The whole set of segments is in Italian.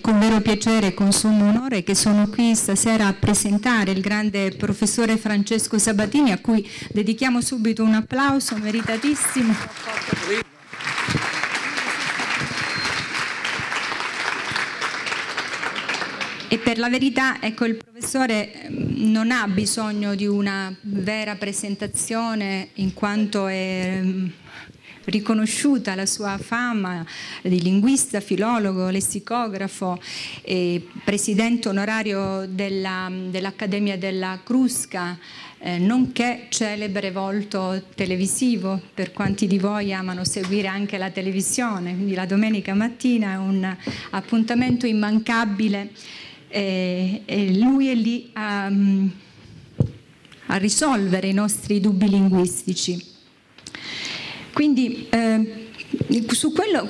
con vero piacere e con sommo onore che sono qui stasera a presentare il grande professore Francesco Sabatini, a cui dedichiamo subito un applauso meritatissimo. E per la verità, ecco, il professore non ha bisogno di una vera presentazione, in quanto è riconosciuta la sua fama di linguista, filologo, lessicografo, presidente onorario dell'Accademia della Crusca, nonché celebre volto televisivo, per quanti di voi amano seguire anche la televisione. Quindi la domenica mattina è un appuntamento immancabile. E lui è lì a risolvere i nostri dubbi linguistici. Quindi su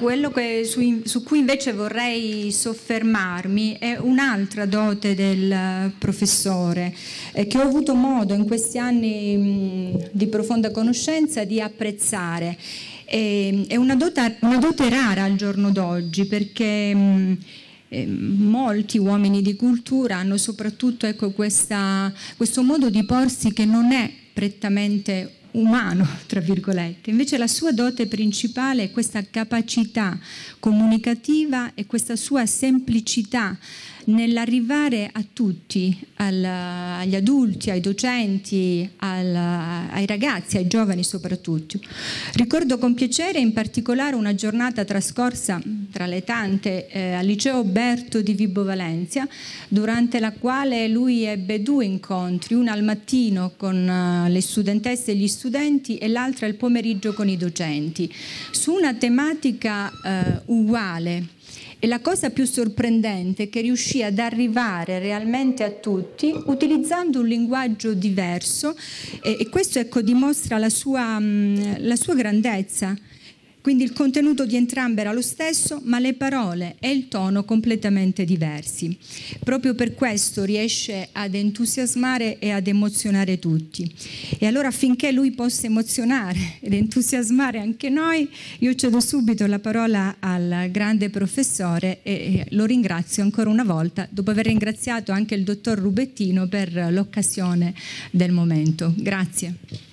cui invece vorrei soffermarmi è un'altra dote del professore che ho avuto modo in questi anni di profonda conoscenza di apprezzare. È una dote rara al giorno d'oggi, perché molti uomini di cultura hanno soprattutto, ecco, questo modo di porsi che non è prettamente umano, tra virgolette. Invece la sua dote principale è questa capacità comunicativa e questa sua semplicità nell'arrivare a tutti, agli adulti, ai docenti, ai ragazzi, ai giovani soprattutto. Ricordo con piacere in particolare una giornata trascorsa tra le tante al liceo Berto di Vibo Valentia, durante la quale lui ebbe due incontri, una al mattino con le studentesse e gli studenti e l'altra al pomeriggio con i docenti, su una tematica uguale. E la cosa più sorprendente è che riuscì ad arrivare realmente a tutti utilizzando un linguaggio diverso, e questo, ecco, dimostra la sua grandezza. Quindi il contenuto di entrambe era lo stesso, ma le parole e il tono completamente diversi. Proprio per questo riesce ad entusiasmare e ad emozionare tutti. E allora, affinché lui possa emozionare ed entusiasmare anche noi, io cedo subito la parola al grande professore e lo ringrazio ancora una volta, dopo aver ringraziato anche il dottor Rubettino per l'occasione del momento. Grazie.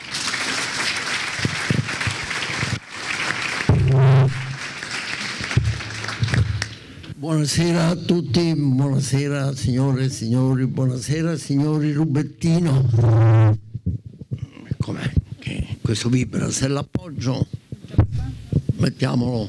Buonasera a tutti, buonasera signore e signori, buonasera signori Rubettino. Com'è che questo vibra? Se l'appoggio, mettiamolo.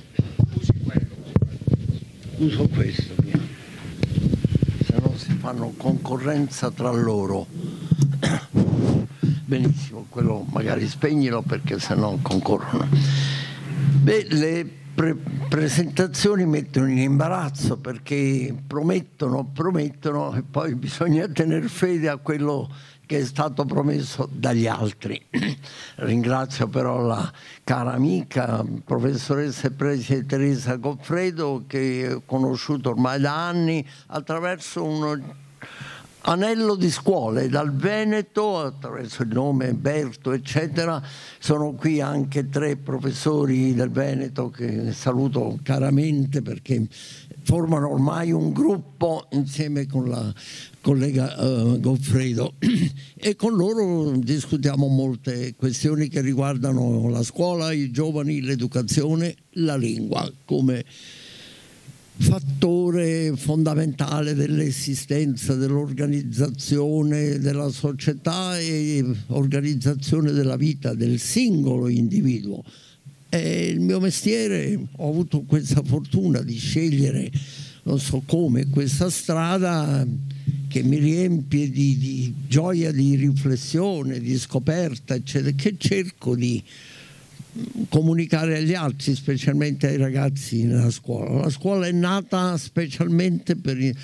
Uso questo, se no si fanno concorrenza tra loro. Benissimo, quello magari spegnilo perché se no concorrono. Beh, le presentazioni mettono in imbarazzo perché promettono e poi bisogna tener fede a quello che è stato promesso dagli altri. Ringrazio però la cara amica, professoressa e preside Teresa Goffredo, che ho conosciuto ormai da anni attraverso un anello di scuole, dal Veneto, attraverso il nome Berto, eccetera. Sono qui anche 3 professori del Veneto che saluto caramente perché formano ormai un gruppo insieme con la collega Goffredo e con loro discutiamo molte questioni che riguardano la scuola, i giovani, l'educazione, la lingua come fattore fondamentale dell'esistenza, dell'organizzazione della società e organizzazione della vita del singolo individuo. E il mio mestiere, ho avuto questa fortuna di scegliere, non so come, questa strada che mi riempie di gioia, di riflessione, di scoperta, eccetera, che cerco di comunicare agli altri, specialmente ai ragazzi nella scuola. La scuola è nata specialmente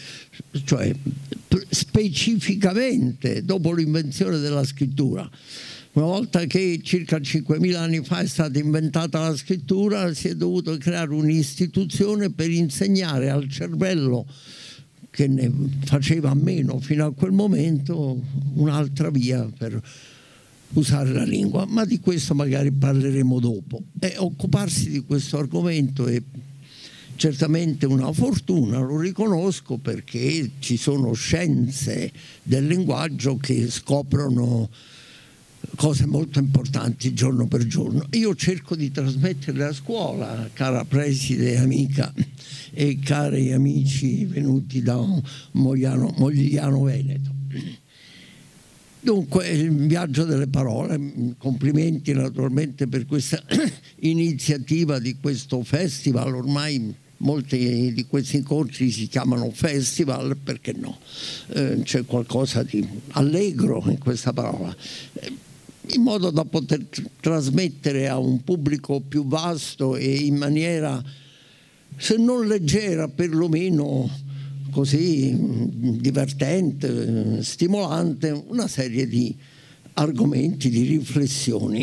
specificamente dopo l'invenzione della scrittura. Una volta che circa 5.000 anni fa è stata inventata la scrittura, si è dovuto creare un'istituzione per insegnare al cervello, che ne faceva a meno fino a quel momento, un'altra via per usare la lingua, ma di questo magari parleremo dopo. E occuparsi di questo argomento certamente una fortuna, lo riconosco, perché ci sono scienze del linguaggio che scoprono cose molto importanti giorno per giorno. Io cerco di trasmetterle a scuola, cara preside amica e cari amici venuti da Mogliano Veneto. Dunque, il viaggio delle parole, complimenti naturalmente per questa iniziativa di questo festival. Ormai molti di questi incontri si chiamano festival, perché no? C'è qualcosa di allegro in questa parola, in modo da poter trasmettere a un pubblico più vasto e in maniera, se non leggera, perlomeno così divertente, stimolante, una serie di argomenti, di riflessioni.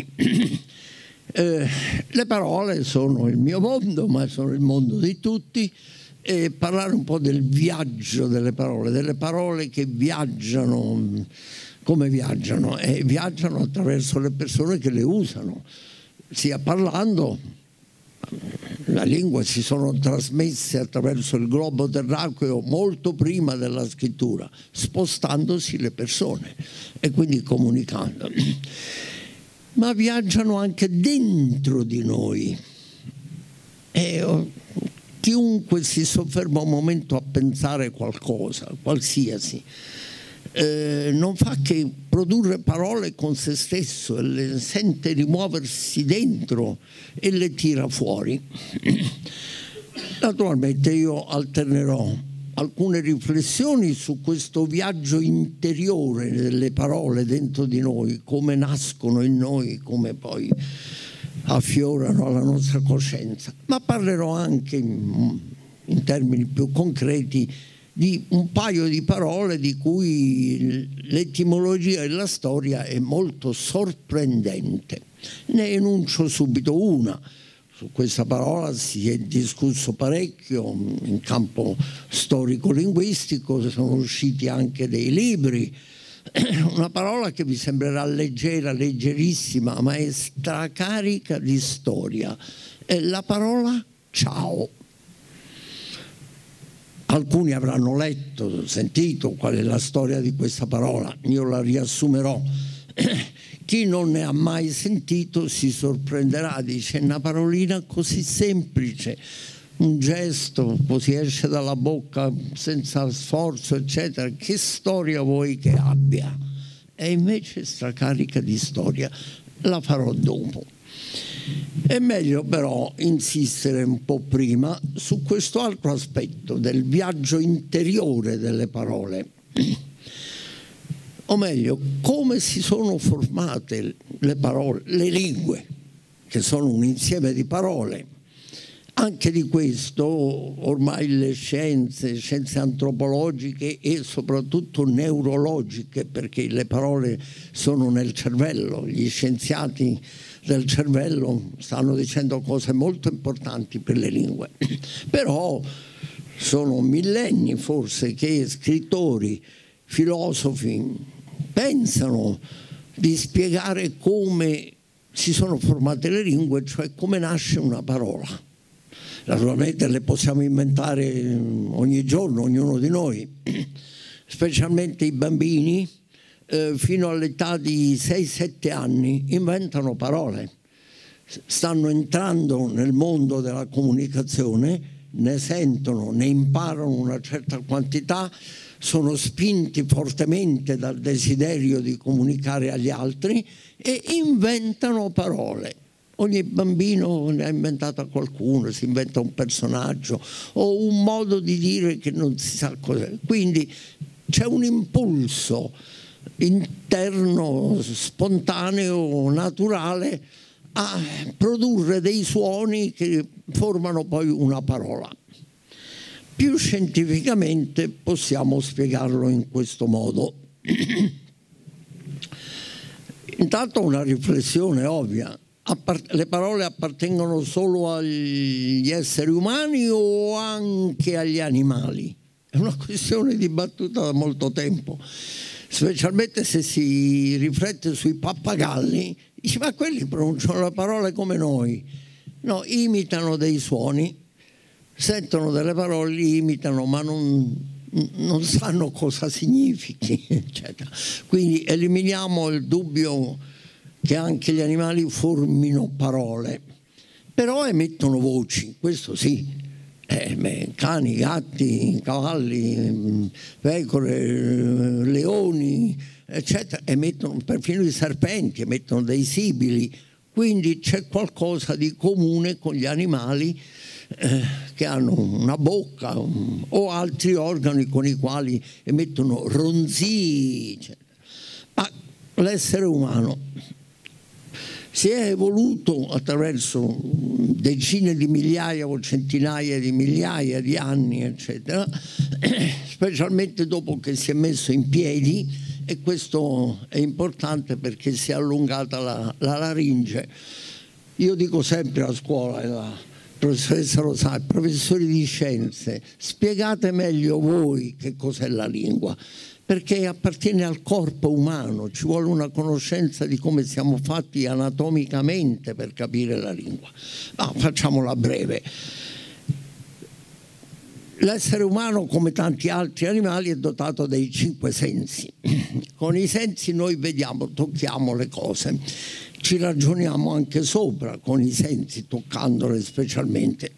Le parole sono il mio mondo, ma sono il mondo di tutti, e parlare un po' del viaggio delle parole che viaggiano. Come viaggiano? Viaggiano attraverso le persone che le usano, sia parlando. La lingua si sono trasmesse attraverso il globo terracqueo molto prima della scrittura, spostandosi le persone e quindi comunicando. Ma viaggiano anche dentro di noi. E chiunque si sofferma un momento a pensare qualcosa, qualsiasi, non fa che produrre parole con se stesso e le sente rimuoversi dentro e le tira fuori. Naturalmente io alternerò alcune riflessioni su questo viaggio interiore delle parole dentro di noi, come nascono in noi, come poi affiorano alla nostra coscienza, ma parlerò anche in termini più concreti di un paio di parole di cui l'etimologia e la storia è molto sorprendente. Ne enuncio subito una. Su questa parola si è discusso parecchio in campo storico-linguistico, sono usciti anche dei libri. Una parola che vi sembrerà leggera, leggerissima, ma è stracarica di storia. È la parola ciao. Alcuni avranno letto, sentito qual è la storia di questa parola, io la riassumerò. Chi non ne ha mai sentito si sorprenderà, dice: una parolina così semplice, un gesto così esce dalla bocca senza sforzo, eccetera, che storia vuoi che abbia? E invece stracarica di storia, la farò dopo. È meglio però insistere un po' prima su questo altro aspetto del viaggio interiore delle parole, o meglio, come si sono formate le parole, le lingue, che sono un insieme di parole. Anche di questo ormai le scienze antropologiche e soprattutto neurologiche, perché le parole sono nel cervello, gli scienziati del cervello stanno dicendo cose molto importanti per le lingue. Però sono millenni forse che scrittori, filosofi pensano di spiegare come si sono formate le lingue, cioè come nasce una parola. Naturalmente le possiamo inventare ogni giorno, ognuno di noi, specialmente i bambini fino all'età di 6-7 anni inventano parole, stanno entrando nel mondo della comunicazione, ne sentono, ne imparano una certa quantità, sono spinti fortemente dal desiderio di comunicare agli altri e inventano parole. Ogni bambino ne ha inventata qualcuno, si inventa un personaggio o un modo di dire che non si sa cos'è. Quindi c'è un impulso interno, spontaneo, naturale, a produrre dei suoni che formano poi una parola. Più scientificamente possiamo spiegarlo in questo modo. Intanto una riflessione ovvia. Le parole appartengono solo agli esseri umani o anche agli animali? È una questione dibattuta da molto tempo, specialmente se si riflette sui pappagalli. Dice: ma quelli pronunciano le parole come noi? No, imitano dei suoni, sentono delle parole, li imitano, ma non sanno cosa significhi, eccetera. Quindi eliminiamo il dubbio che anche gli animali formino parole, però emettono voci, questo sì. Cani, gatti, cavalli, pecore, leoni, eccetera, emettono, perfino i serpenti emettono dei sibili, quindi c'è qualcosa di comune con gli animali che hanno una bocca o altri organi con i quali emettono ronzii, eccetera. Ma l'essere umano si è evoluto attraverso decine di migliaia o centinaia di migliaia di anni, eccetera, specialmente dopo che si è messo in piedi, e questo è importante perché si è allungata la laringe. Io dico sempre a scuola, la professoressa lo sa, professori di scienze, spiegate meglio voi che cos'è la lingua, perché appartiene al corpo umano, ci vuole una conoscenza di come siamo fatti anatomicamente per capire la lingua. Ma facciamola breve. L'essere umano, come tanti altri animali, è dotato dei 5 sensi. Con i sensi noi vediamo, tocchiamo le cose, ci ragioniamo anche sopra con i sensi, toccandole specialmente.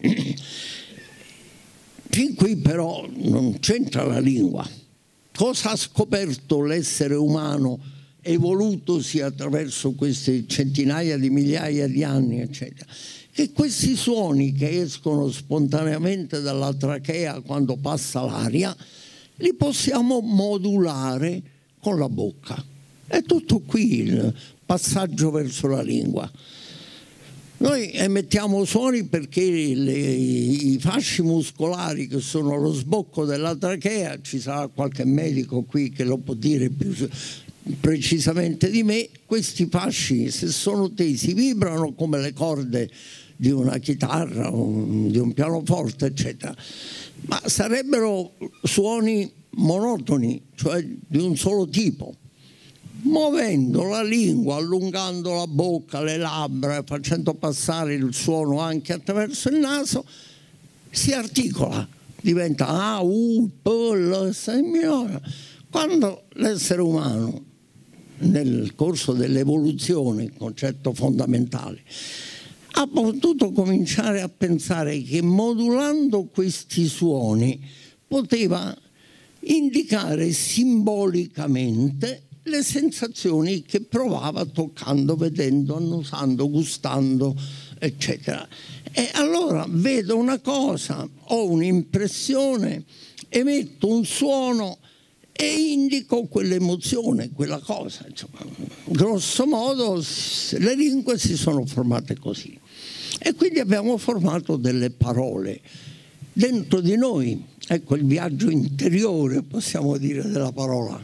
Fin qui però non c'entra la lingua. Cosa ha scoperto l'essere umano evolutosi attraverso queste centinaia di migliaia di anni, eccetera? Che questi suoni che escono spontaneamente dalla trachea quando passa l'aria li possiamo modulare con la bocca. È tutto qui il passaggio verso la lingua. Noi emettiamo suoni perché i fasci muscolari che sono lo sbocco della trachea, ci sarà qualche medico qui che lo può dire più precisamente di me, questi fasci, se sono tesi, vibrano come le corde di una chitarra o di un pianoforte, eccetera. Ma sarebbero suoni monotoni, cioè di un solo tipo. Muovendo la lingua, allungando la bocca, le labbra, facendo passare il suono anche attraverso il naso, si articola, diventa A, U, P, L, S minore. Quando l'essere umano, nel corso dell'evoluzione, concetto fondamentale, ha potuto cominciare a pensare che modulando questi suoni poteva indicare simbolicamente le sensazioni che provava toccando, vedendo, annusando, gustando, eccetera. E allora vedo una cosa, ho un'impressione, emetto un suono e indico quell'emozione, quella cosa. Insomma, grosso modo le lingue si sono formate così. E quindi abbiamo formato delle parole dentro di noi. Ecco il viaggio interiore, possiamo dire, della parola.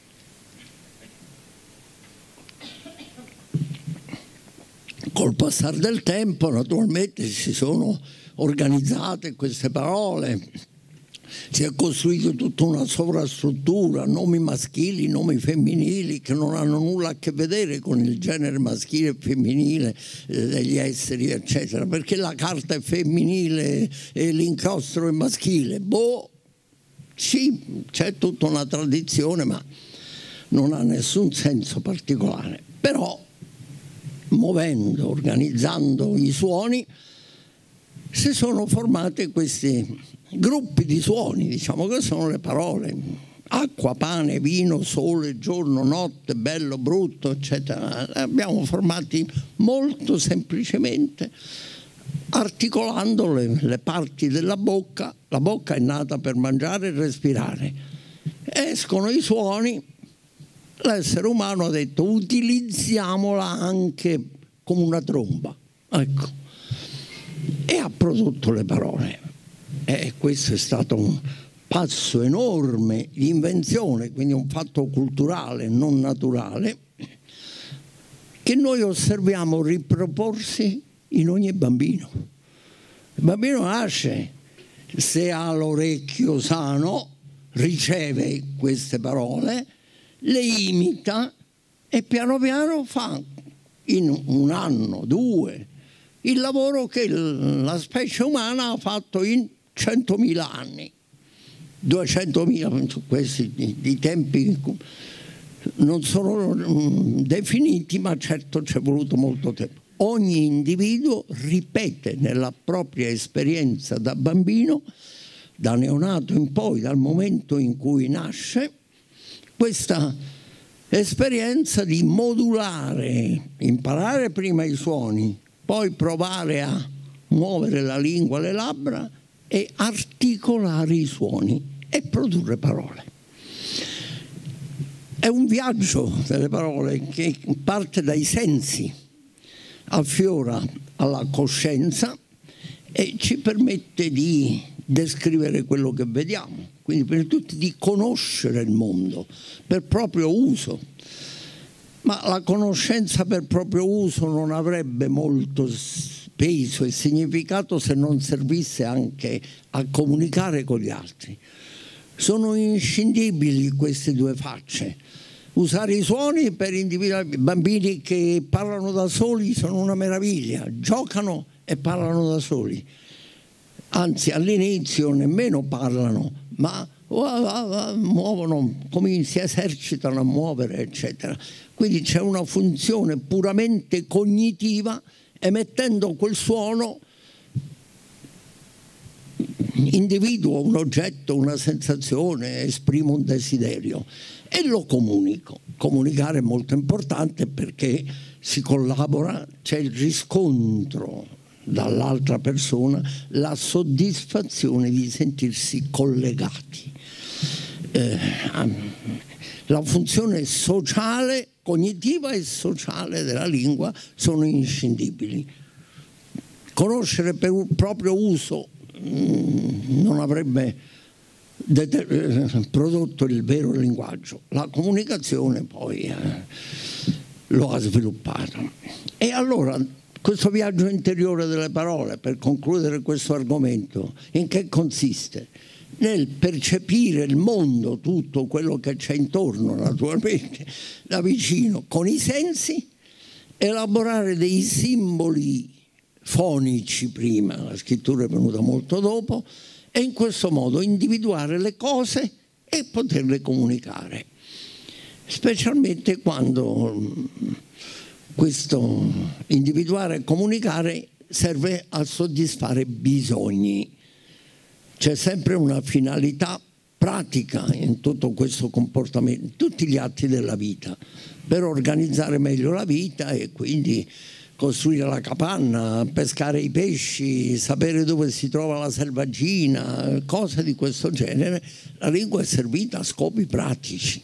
Col passare del tempo, naturalmente, si sono organizzate queste parole, si è costruita tutta una sovrastruttura, nomi maschili, nomi femminili, che non hanno nulla a che vedere con il genere maschile e femminile degli esseri, eccetera, perché la carta è femminile e l'inchiostro è maschile. Boh, sì, c'è tutta una tradizione, ma non ha nessun senso particolare. Però, muovendo, organizzando i suoni, si sono formati questi gruppi di suoni, diciamo, che sono le parole: acqua, pane, vino, sole, giorno, notte, bello, brutto, eccetera. Le abbiamo formati molto semplicemente articolando le parti della bocca. La bocca è nata per mangiare e respirare. Escono i suoni. L'essere umano ha detto: utilizziamola anche come una tromba, ecco, e ha prodotto le parole. E questo è stato un passo enorme di invenzione, quindi un fatto culturale, non naturale, che noi osserviamo riproporsi in ogni bambino. Il bambino nasce, se ha l'orecchio sano, riceve queste parole, le imita e piano piano fa in un anno, 2, il lavoro che la specie umana ha fatto in 100.000 anni, 200.000, questi i tempi non sono definiti, ma certo ci è voluto molto tempo. Ogni individuo ripete nella propria esperienza da bambino, da neonato in poi, dal momento in cui nasce, questa esperienza di modulare, imparare prima i suoni, poi provare a muovere la lingua, le labbra e articolare i suoni e produrre parole. È un viaggio delle parole che parte dai sensi, affiora alla coscienza e ci permette di descrivere quello che vediamo, quindi per tutti di conoscere il mondo per proprio uso. Ma la conoscenza per proprio uso non avrebbe molto peso e significato se non servisse anche a comunicare con gli altri. Sono inscindibili queste due facce. Usare i suoni per individuare i bambini che parlano da soli sono una meraviglia, giocano e parlano da soli. Anzi, all'inizio nemmeno parlano, ma muovono, come si esercitano a muovere, eccetera. Quindi c'è una funzione puramente cognitiva, emettendo quel suono individuo un oggetto, una sensazione, esprimo un desiderio e lo comunico. Comunicare è molto importante perché si collabora, c'è il riscontro dall'altra persona, la soddisfazione di sentirsi collegati. La funzione sociale, cognitiva e sociale della lingua sono inscindibili. Conoscere per un proprio uso non avrebbe prodotto il vero linguaggio. La comunicazione poi lo ha sviluppato. E allora questo viaggio interiore delle parole, per concludere questo argomento, in che consiste? Nel percepire il mondo, tutto quello che c'è intorno, naturalmente, da vicino, con i sensi, elaborare dei simboli fonici prima, la scrittura è venuta molto dopo, e in questo modo individuare le cose e poterle comunicare, specialmente quando questo individuare e comunicare serve a soddisfare bisogni. C'è sempre una finalità pratica in tutto questo comportamento, in tutti gli atti della vita, per organizzare meglio la vita e quindi costruire la capanna, pescare i pesci, sapere dove si trova la selvaggina, cose di questo genere. La lingua è servita a scopi pratici.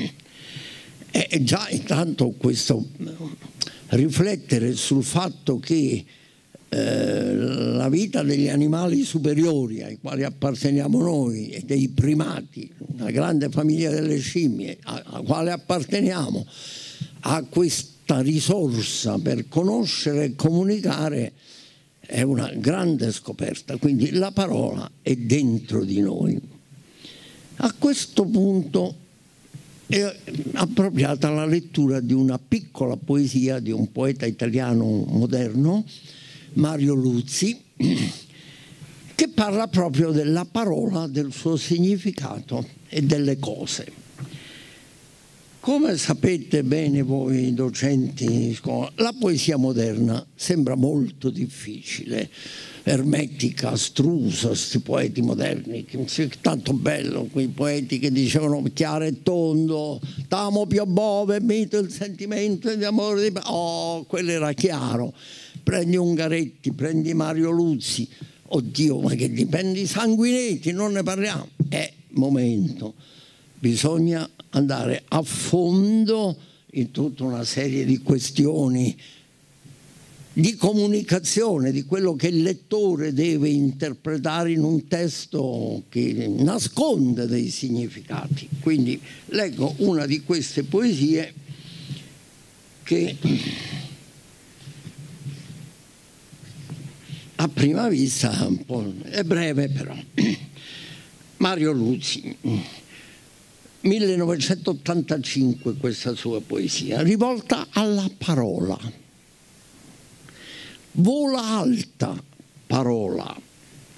E già intanto questo riflettere sul fatto che la vita degli animali superiori ai quali apparteniamo noi e dei primati, la grande famiglia delle scimmie alla quale apparteniamo, a questa risorsa per conoscere e comunicare è una grande scoperta. Quindi la parola è dentro di noi. A questo punto è appropriata la lettura di una piccola poesia di un poeta italiano moderno, Mario Luzzi, che parla proprio della parola, del suo significato e delle cose. Come sapete bene voi docenti di scuola, la poesia moderna sembra molto difficile, ermetica, astrusa, questi poeti moderni, tanto bello, quei poeti che dicevano chiaro e tondo, t'amo più bove, mito il sentimento di amore di... Oh, quello era chiaro. Prendi Ungaretti, prendi Mario Luzzi, oddio, ma che dipendi Sanguinetti, non ne parliamo. Momento, bisogna andare a fondo in tutta una serie di questioni di comunicazione, di quello che il lettore deve interpretare in un testo che nasconde dei significati. Quindi leggo una di queste poesie che a prima vista un po' è breve, però. Mario Luzzi, 1985, questa sua poesia, rivolta alla parola. Vola alta, parola,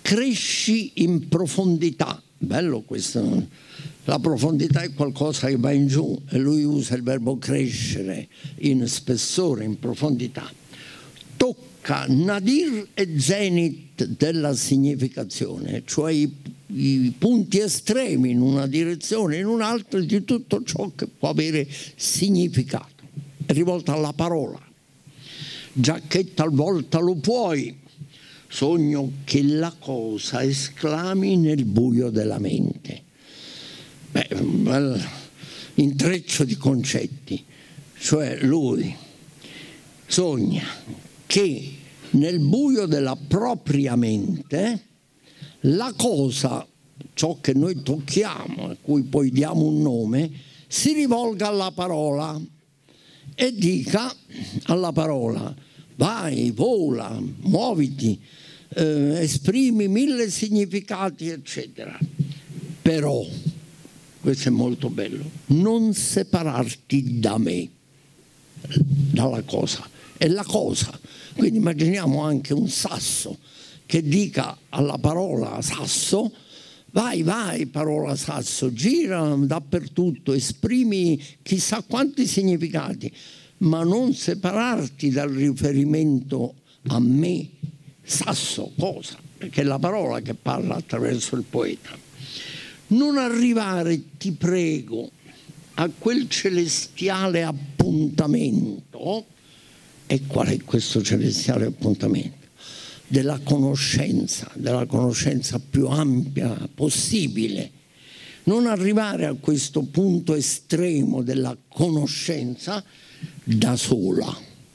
cresci in profondità. Bello questo. La profondità è qualcosa che va in giù e lui usa il verbo crescere in spessore, in profondità. Tocca nadir e zenit della significazione, cioè i punti estremi in una direzione e in un'altra di tutto ciò che può avere significato. È rivolta alla parola. Giacché talvolta lo puoi, sogno che la cosa esclami nel buio della mente. Beh, un bel intreccio di concetti, cioè lui sogna che nel buio della propria mente la cosa, ciò che noi tocchiamo, a cui poi diamo un nome, si rivolga alla parola e dica alla parola: vai, vola, muoviti, esprimi 1000 significati, eccetera. Però, questo è molto bello, non separarti da me, dalla cosa. È la cosa. Quindi immaginiamo anche un sasso che dica alla parola sasso: vai, vai, parola sasso, gira dappertutto, esprimi chissà quanti significati, ma non separarti dal riferimento a me, sasso, cosa, perché è la parola che parla attraverso il poeta. Non arrivare, ti prego, a quel celestiale appuntamento. E qual è questo celestiale appuntamento? Della conoscenza più ampia possibile. Non arrivare a questo punto estremo della conoscenza da sola,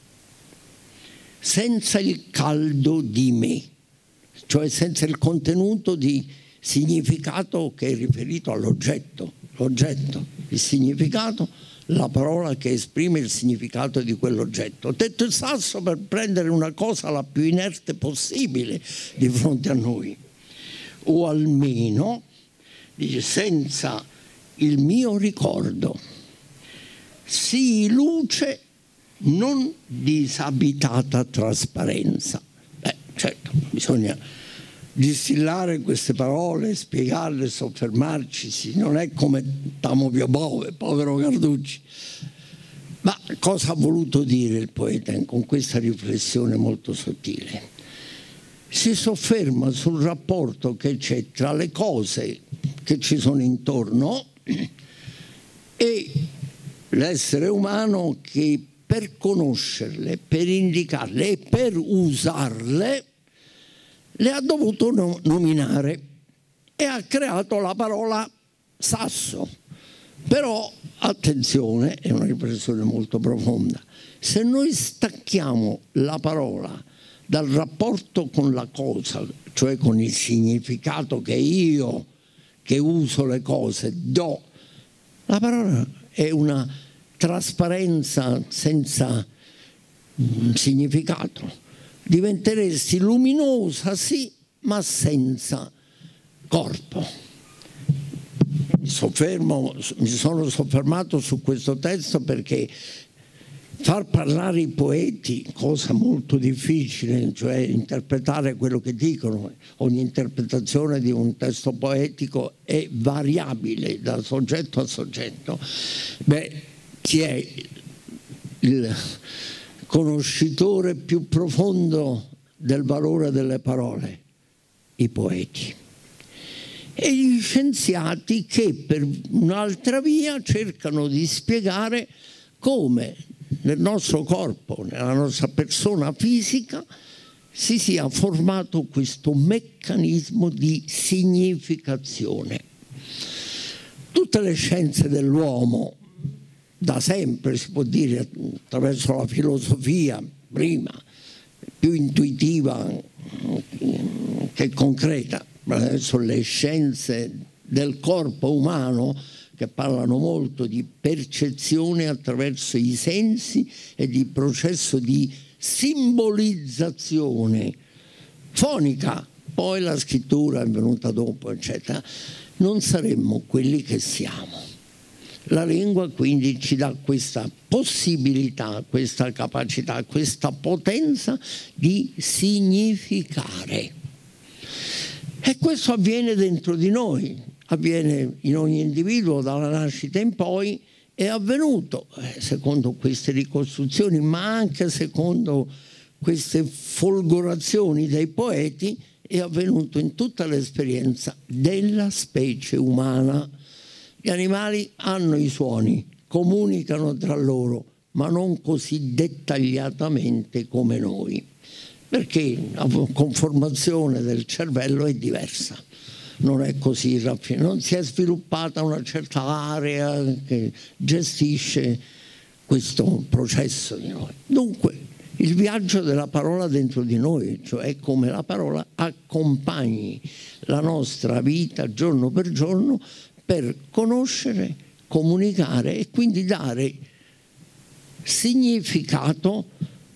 senza il caldo di me, cioè senza il contenuto di significato che è riferito all'oggetto, l'oggetto, il significato, la parola che esprime il significato di quell'oggetto. Ho detto il sasso per prendere una cosa la più inerte possibile di fronte a noi, o almeno dice, senza il mio ricordo, sii luce non disabitata trasparenza. Certo, bisogna distillare queste parole, spiegarle, soffermarci, non è come Tamo Biobove, povero Carducci. Ma cosa ha voluto dire il poeta con questa riflessione molto sottile? Si sofferma sul rapporto che c'è tra le cose che ci sono intorno e l'essere umano che per conoscerle, per indicarle e per usarle le ha dovuto nominare e ha creato la parola sasso. Però, attenzione, è una riflessione molto profonda, se noi stacchiamo la parola dal rapporto con la cosa, cioè con il significato che io, che uso le cose, do, la parola è una trasparenza senza significato. Diventeresti luminosa, sì, ma senza corpo. Mi sono soffermato su questo testo perché far parlare i poeti, cosa molto difficile, cioè interpretare quello che dicono, ogni interpretazione di un testo poetico è variabile da soggetto a soggetto. Beh, chi è il conoscitore più profondo del valore delle parole? I poeti. E gli scienziati che per un'altra via cercano di spiegare come nel nostro corpo, nella nostra persona fisica, si sia formato questo meccanismo di significazione. Tutte le scienze dell'uomo, da sempre si può dire, attraverso la filosofia, prima, più intuitiva che concreta, ma adesso le scienze del corpo umano, che parlano molto di percezione attraverso i sensi e di processo di simbolizzazione fonica, poi la scrittura è venuta dopo, eccetera, non saremmo quelli che siamo. La lingua quindi ci dà questa possibilità, questa capacità, questa potenza di significare. E questo avviene dentro di noi, avviene in ogni individuo dalla nascita in poi, è avvenuto, secondo queste ricostruzioni, ma anche secondo queste folgorazioni dei poeti, è avvenuto in tutta l'esperienza della specie umana. Gli animali hanno i suoni, comunicano tra loro, ma non così dettagliatamente come noi, perché la conformazione del cervello è diversa, non è così raffinata, non si è sviluppata una certa area che gestisce questo processo di noi. Dunque, il viaggio della parola dentro di noi, cioè come la parola accompagni la nostra vita giorno per giorno per conoscere, comunicare e quindi dare significato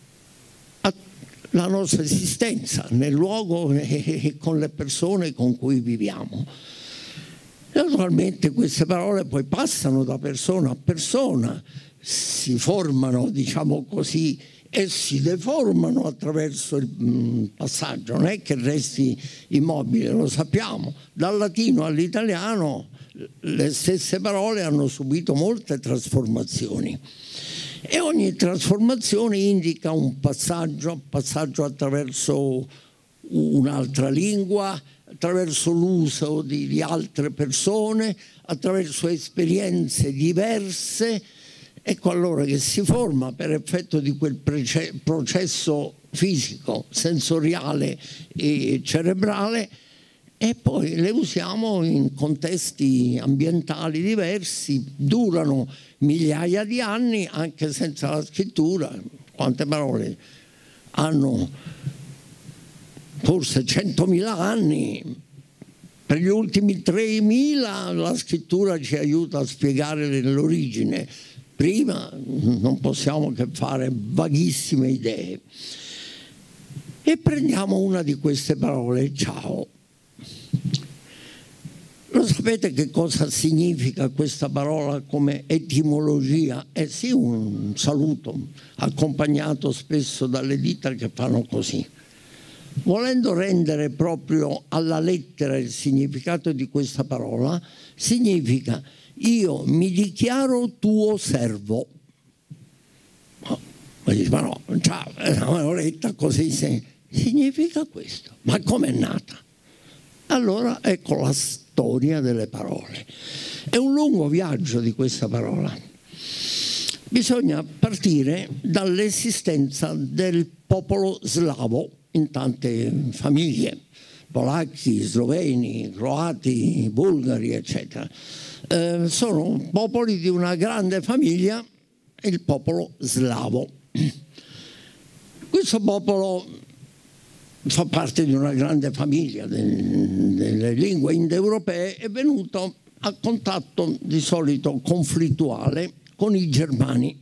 alla nostra esistenza nel luogo e con le persone con cui viviamo. Naturalmente queste parole poi passano da persona a persona, si formano, diciamo così, e si deformano attraverso il passaggio, non è che resti immobile, lo sappiamo. Dal latino all'italiano le stesse parole hanno subito molte trasformazioni e ogni trasformazione indica un passaggio attraverso un'altra lingua, attraverso l'uso di altre persone, attraverso esperienze diverse. Ecco allora che si forma per effetto di quel processo fisico, sensoriale e cerebrale, e poi le usiamo in contesti ambientali diversi, durano migliaia di anni anche senza la scrittura. Quante parole hanno? Forse 100.000 anni. Per gli ultimi 3.000 la scrittura ci aiuta a spiegare l'origine. Prima non possiamo che fare vaghissime idee. E prendiamo una di queste parole, ciao. Lo sapete che cosa significa questa parola come etimologia? È sì un saluto, accompagnato spesso dalle dita che fanno così. Volendo rendere proprio alla lettera il significato di questa parola, significa io mi dichiaro tuo servo. Ma dice, ma no, ciao, l'ho letta così, significa questo. Ma com'è nata? Allora ecco la storia delle parole. È un lungo viaggio di questa parola. Bisogna partire dall'esistenza del popolo slavo in tante famiglie, polacchi, sloveni, croati, bulgari, eccetera. Sono popoli di una grande famiglia, il popolo slavo. Questo popolo fa parte di una grande famiglia delle lingue indoeuropee, è venuto a contatto di solito conflittuale con i germani,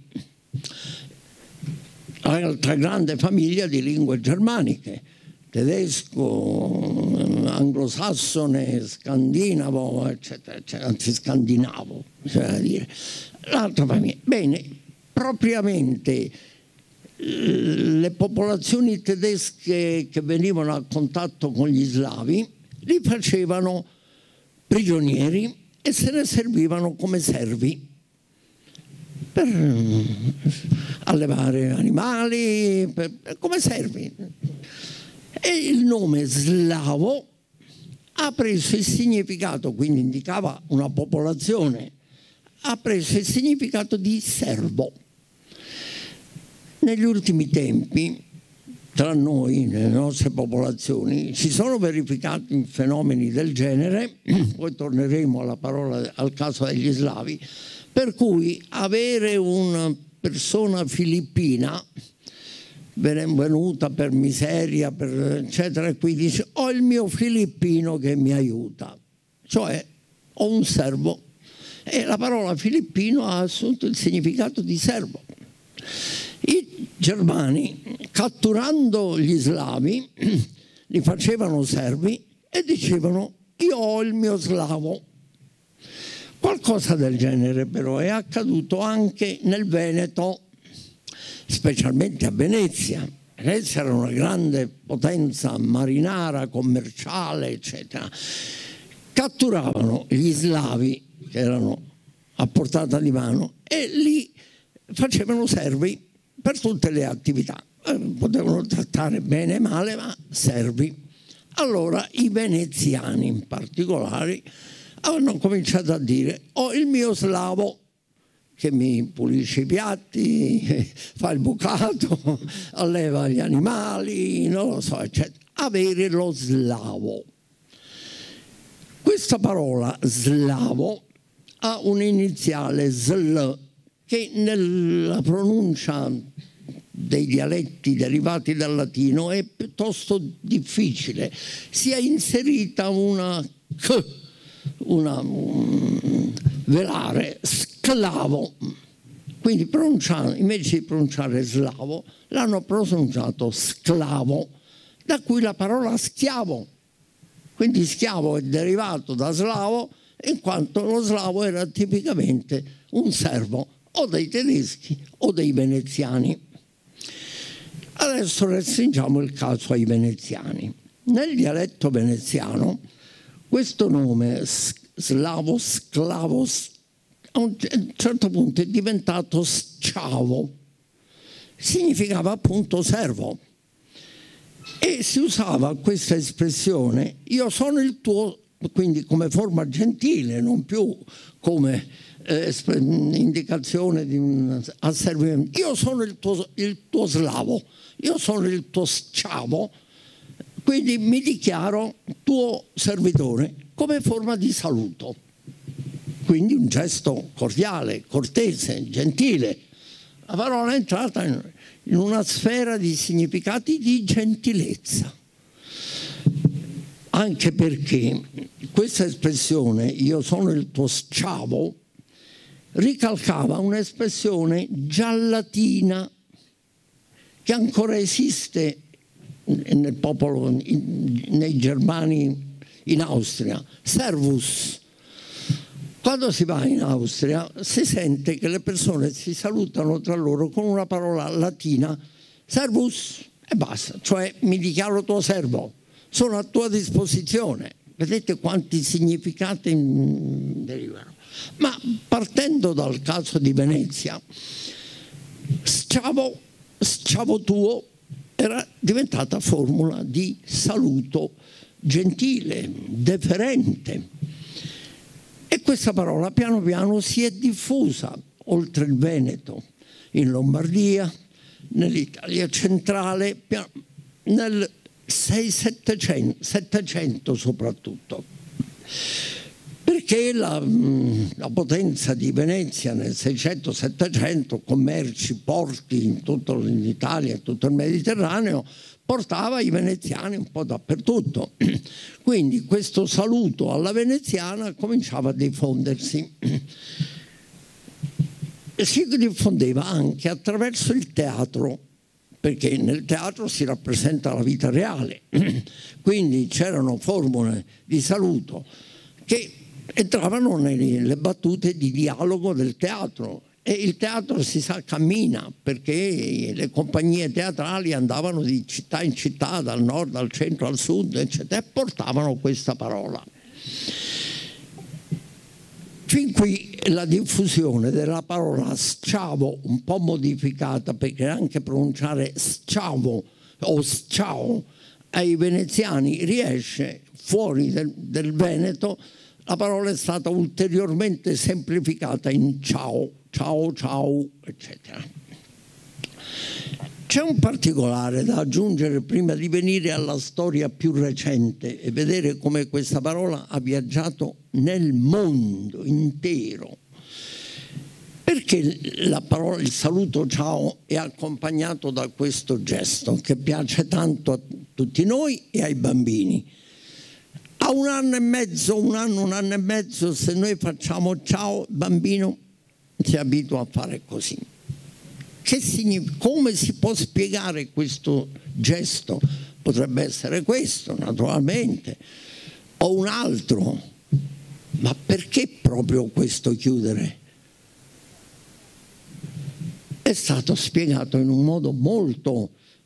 altra grande famiglia di lingue germaniche, tedesco, anglosassone, scandinavo, eccetera, eccetera, anzi scandinavo, bisogna dire. L'altra famiglia. Bene, propriamente le popolazioni tedesche che venivano a contatto con gli slavi li facevano prigionieri e se ne servivano come servi per allevare animali, come servi. E il nome slavo ha preso il significato, quindi indicava una popolazione, ha preso il significato di servo. Negli ultimi tempi, tra noi, nelle nostre popolazioni, si sono verificati fenomeni del genere, poi torneremo alla parola, al caso degli slavi, per cui avere una persona filippina venuta per miseria, eccetera, e qui dice ho il mio filippino che mi aiuta, cioè ho un servo, e la parola filippino ha assunto il significato di servo. I germani, catturando gli slavi, li facevano servi e dicevano io ho il mio slavo. Qualcosa del genere però è accaduto anche nel Veneto, specialmente a Venezia. Venezia era una grande potenza marinara, commerciale, eccetera. Catturavano gli slavi che erano a portata di mano e li facevano servi per tutte le attività. Potevano trattare bene e male, ma servi. Allora i veneziani in particolare hanno cominciato a dire: ho il mio slavo che mi pulisce i piatti, fa il bucato, alleva gli animali, non lo so, eccetera. Avere lo slavo. Questa parola slavo ha un'iniziale sl che nella pronuncia dei dialetti derivati dal latino è piuttosto difficile. Si è inserita una k, una velare, sclavo. Quindi invece di pronunciare slavo, l'hanno pronunciato sclavo, da cui la parola schiavo. Quindi schiavo è derivato da slavo, in quanto lo slavo era tipicamente un servo o dei tedeschi o dei veneziani. Adesso restringiamo il caso ai veneziani. Nel dialetto veneziano questo nome slavo, sclavo, a un certo punto è diventato schiavo. Significava appunto servo. E si usava questa espressione: io sono il tuo, quindi come forma gentile, non più come indicazione di un asservimento. Io sono il tuo slavo, io sono il tuo schiavo, quindi mi dichiaro tuo servitore, come forma di saluto. Quindi un gesto cordiale, cortese, gentile. La parola è entrata in una sfera di significati di gentilezza. Anche perché questa espressione, io sono il tuo schiavo, ricalcava un'espressione già latina che ancora esiste nel popolo, nei germani in Austria, servus. Quando si va in Austria si sente che le persone si salutano tra loro con una parola latina, servus, e basta, cioè mi dichiaro tuo servo, sono a tua disposizione. Vedete quanti significati derivano. Ma partendo dal caso di Venezia, schiavo tuo era diventata formula di saluto gentile, deferente. E questa parola piano piano si è diffusa oltre il Veneto, in Lombardia, nell'Italia centrale, nel 700 soprattutto. Perché la potenza di Venezia nel 600-700, commerci, porti in tutta l'Italia, in tutto il Mediterraneo, portava i veneziani un po' dappertutto. Quindi questo saluto alla veneziana cominciava a diffondersi. E si diffondeva anche attraverso il teatro, perché nel teatro si rappresenta la vita reale. Quindi c'erano formule di saluto che entravano nelle battute di dialogo del teatro. E il teatro, si sa, cammina, perché le compagnie teatrali andavano di città in città, dal nord al centro al sud, eccetera, e portavano questa parola. Fin qui la diffusione della parola schiavo, un po' modificata, perché anche pronunciare schiavo o schiavo ai veneziani riesce. Fuori del Veneto la parola è stata ulteriormente semplificata in ciao, ciao, ciao, eccetera. C'è un particolare da aggiungere prima di venire alla storia più recente e vedere come questa parola ha viaggiato nel mondo intero. Perché la parola, il saluto ciao, è accompagnato da questo gesto che piace tanto a tutti noi e ai bambini. A un anno e mezzo, se noi facciamo ciao, il bambino si abitua a fare così. Che significa? Come si può spiegare questo gesto? Potrebbe essere questo, naturalmente, o un altro. Ma perché proprio questo chiudere? È stato spiegato in un modo molto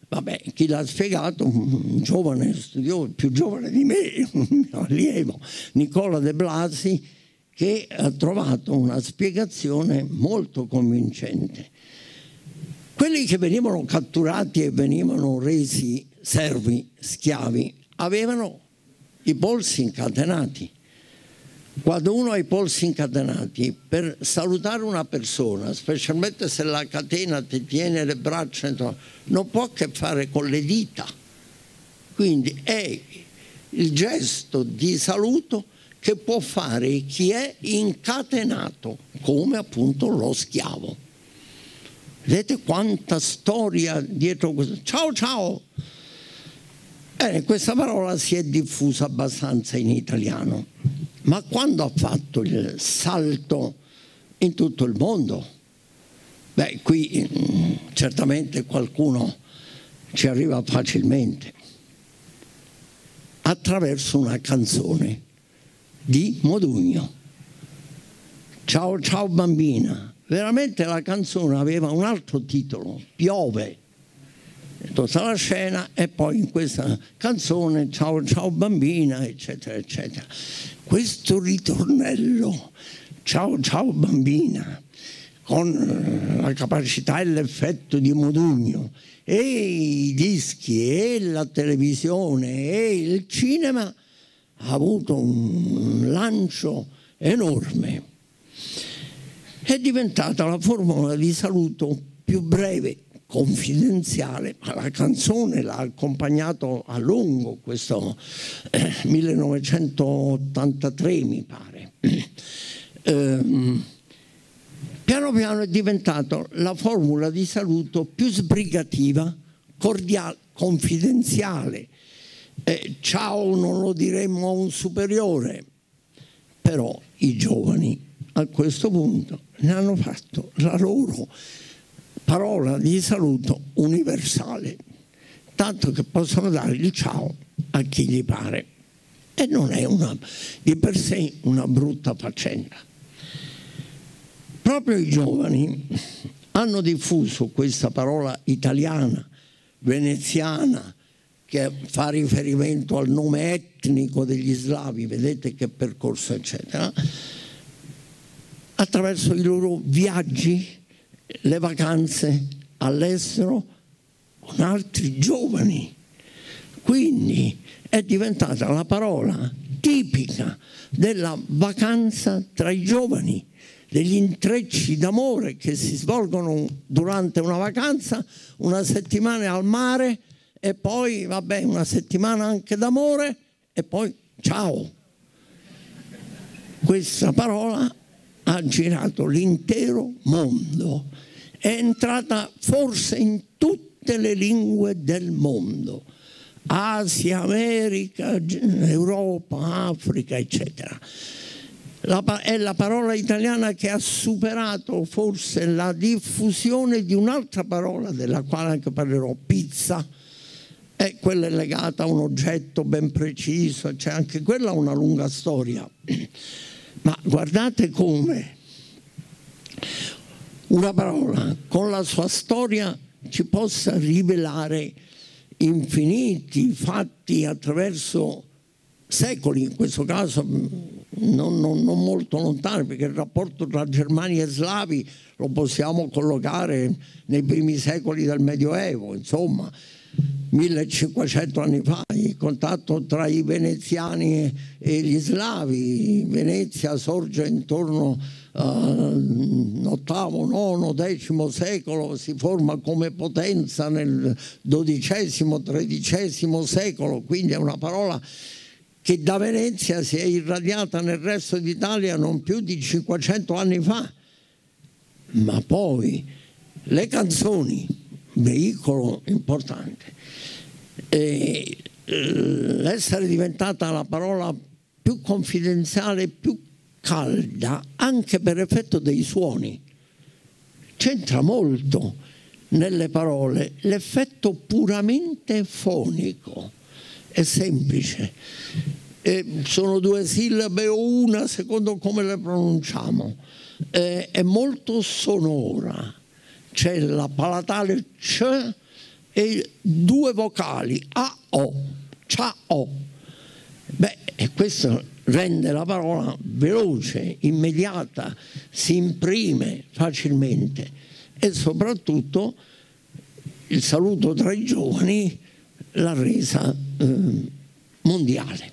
vabbè, chi l'ha spiegato? Un giovane studioso, più giovane di me, un mio allievo, Nicola De Blasi, che ha trovato una spiegazione molto convincente. Quelli che venivano catturati e venivano resi servi, schiavi, avevano i polsi incatenati. Quando uno ha i polsi incatenati, per salutare una persona, specialmente se la catena ti tiene le braccia, non può che fare con le dita. Quindi è il gesto di saluto che può fare chi è incatenato, come appunto lo schiavo. Vedete quanta storia dietro questo? Ciao ciao! Questa parola si è diffusa abbastanza in italiano, ma quando ha fatto il salto in tutto il mondo? Beh, qui certamente qualcuno ci arriva facilmente, attraverso una canzone di Modugno. Ciao ciao bambina. Veramente la canzone aveva un altro titolo, Piove. Tutta la scena e poi in questa canzone ciao ciao bambina, eccetera eccetera. Questo ritornello ciao ciao bambina, con la capacità e l'effetto di Modugno, e i dischi e la televisione e il cinema, ha avuto un lancio enorme. È diventata la formula di saluto più breve, confidenziale, ma la canzone l'ha accompagnato a lungo, questo 1983 mi pare. Piano piano è diventato la formula di saluto più sbrigativa, cordiale, confidenziale. Ciao non lo diremmo a un superiore, però i giovani a questo punto ne hanno fatto la loro parola di saluto universale, tanto che possono dare il ciao a chi gli pare, e non è di per sé una brutta faccenda. Proprio i giovani hanno diffuso questa parola italiana, veneziana, che fa riferimento al nome etnico degli slavi, vedete che percorso eccetera, attraverso i loro viaggi, le vacanze all'estero con altri giovani. Quindi è diventata la parola tipica della vacanza tra i giovani, degli intrecci d'amore che si svolgono durante una vacanza, una settimana al mare e poi vabbè una settimana anche d'amore e poi ciao. Questa parola ha girato l'intero mondo, è entrata forse in tutte le lingue del mondo, Asia, America, Europa, Africa, eccetera. È la parola italiana che ha superato forse la diffusione di un'altra parola della quale anche parlerò, pizza, e quella è legata a un oggetto ben preciso, c'è anche quella una lunga storia. Ma guardate come una parola con la sua storia ci possa rivelare infiniti fatti attraverso secoli, in questo caso non molto lontani, perché il rapporto tra Germania e slavi lo possiamo collocare nei primi secoli del Medioevo, insomma 1500 anni fa, il contatto tra i veneziani e gli slavi. Venezia sorge intorno all'VIII, IX, X secolo, si forma come potenza nel XII, XIII secolo, quindi è una parola che da Venezia si è irradiata nel resto d'Italia non più di 500 anni fa. Ma poi le canzoni, veicolo importante, l'essere diventata la parola più confidenziale, più calda, anche per effetto dei suoni. C'entra molto nelle parole l'effetto puramente fonico, è semplice, sono due sillabe o una secondo come le pronunciamo, è molto sonora, c'è la palatale c e due vocali, A-O, ciao. Beh, e questo rende la parola veloce, immediata, si imprime facilmente e soprattutto il saluto tra i giovani l'ha resa mondiale.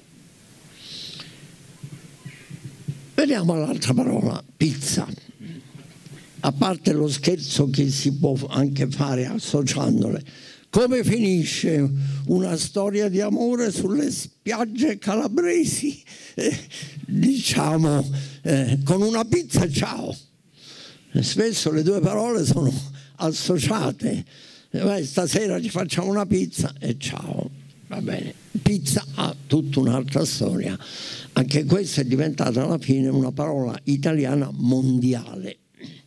Vediamo l'altra parola, pizza. A parte lo scherzo che si può anche fare associandole, come finisce una storia di amore sulle spiagge calabresi? Diciamo, con una pizza, ciao. Spesso le due parole sono associate. Stasera ci facciamo una pizza e ciao. Va bene. Pizza ha tutta un'altra storia. Anche questa è diventata alla fine una parola italiana mondiale.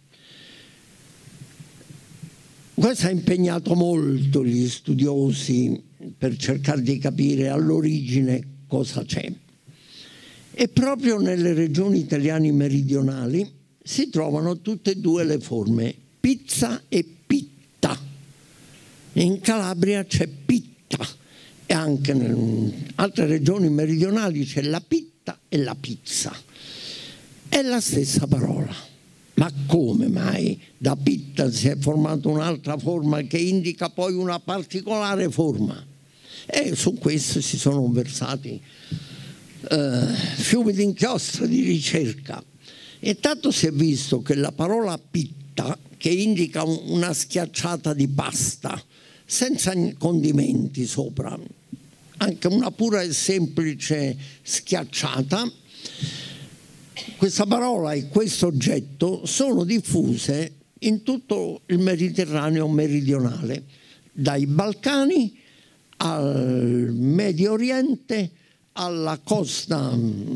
Questo ha impegnato molto gli studiosi per cercare di capire all'origine cosa c'è. E proprio nelle regioni italiane meridionali si trovano tutte e due le forme, pizza e pitta. In Calabria c'è pitta e anche in altre regioni meridionali c'è la pitta e la pizza. È la stessa parola. Ma come mai da pitta si è formata un'altra forma che indica poi una particolare forma? E su questo si sono versati fiumi d'inchiostro di ricerca. E tanto si è visto che la parola pitta, che indica una schiacciata di pasta, senza condimenti sopra, anche una pura e semplice schiacciata, questa parola e questo oggetto sono diffuse in tutto il Mediterraneo meridionale, dai Balcani al Medio Oriente, alla costa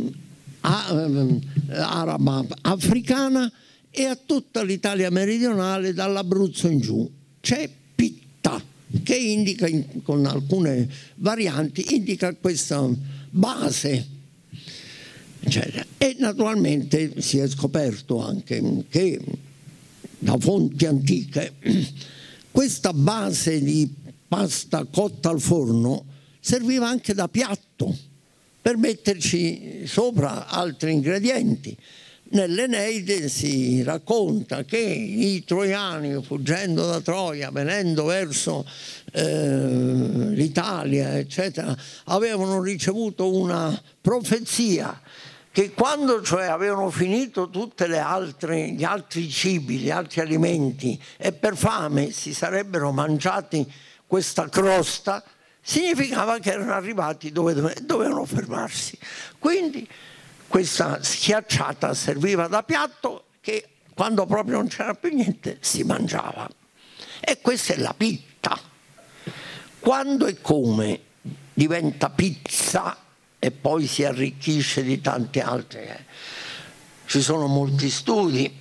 araba africana e a tutta l'Italia meridionale dall'Abruzzo in giù. C'è pitta, che indica, con alcune varianti, indica questa base. E naturalmente si è scoperto anche che da fonti antiche questa base di pasta cotta al forno serviva anche da piatto per metterci sopra altri ingredienti. Nell'Eneide si racconta che i troiani, fuggendo da Troia, venendo verso l'Italia, eccetera, avevano ricevuto una profezia che quando cioè avevano finito tutti gli altri cibi, gli altri alimenti e per fame si sarebbero mangiati questa crosta, significava che erano arrivati dove dovevano fermarsi. Quindi questa schiacciata serviva da piatto che quando proprio non c'era più niente si mangiava. E questa è la pitta. Quando e come diventa pizza e poi si arricchisce di tante altre. Ci sono molti studi.